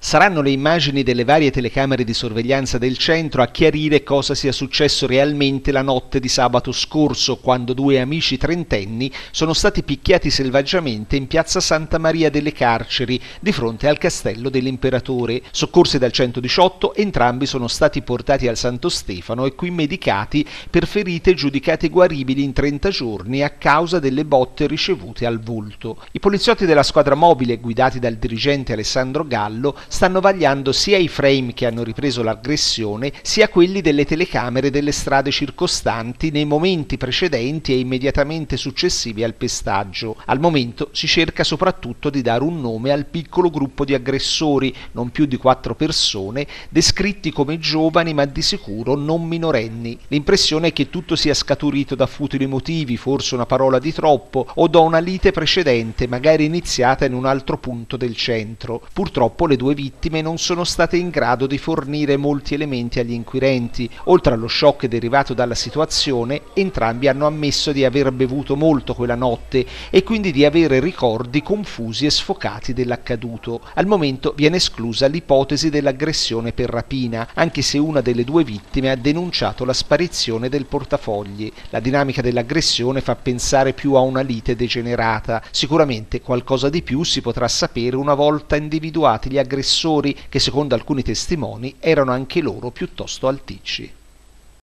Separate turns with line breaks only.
Saranno le immagini delle varie telecamere di sorveglianza del centro a chiarire cosa sia successo realmente la notte di sabato scorso, quando due amici trentenni sono stati picchiati selvaggiamente in piazza Santa Maria delle Carceri, di fronte al Castello dell'Imperatore. Soccorsi dal 118, entrambi sono stati portati al Santo Stefano e qui medicati per ferite giudicate guaribili in 30 giorni a causa delle botte ricevute al volto. I poliziotti della squadra mobile, guidati dal dirigente Alessandro Gallo, stanno vagliando sia i frame che hanno ripreso l'aggressione, sia quelli delle telecamere delle strade circostanti nei momenti precedenti e immediatamente successivi al pestaggio. Al momento si cerca soprattutto di dare un nome al piccolo gruppo di aggressori, non più di 4 persone, descritti come giovani ma di sicuro non minorenni. L'impressione è che tutto sia scaturito da futili motivi, forse una parola di troppo, o da una lite precedente, magari iniziata in un altro punto del centro. Purtroppo le due vittime non sono state in grado di fornire molti elementi agli inquirenti. Oltre allo shock derivato dalla situazione, entrambi hanno ammesso di aver bevuto molto quella notte e quindi di avere ricordi confusi e sfocati dell'accaduto. Al momento viene esclusa l'ipotesi dell'aggressione per rapina, anche se una delle due vittime ha denunciato la sparizione del portafogli. La dinamica dell'aggressione fa pensare più a una lite degenerata. Sicuramente qualcosa di più si potrà sapere una volta individuati gli aggressori, che secondo alcuni testimoni erano anche loro piuttosto alticci.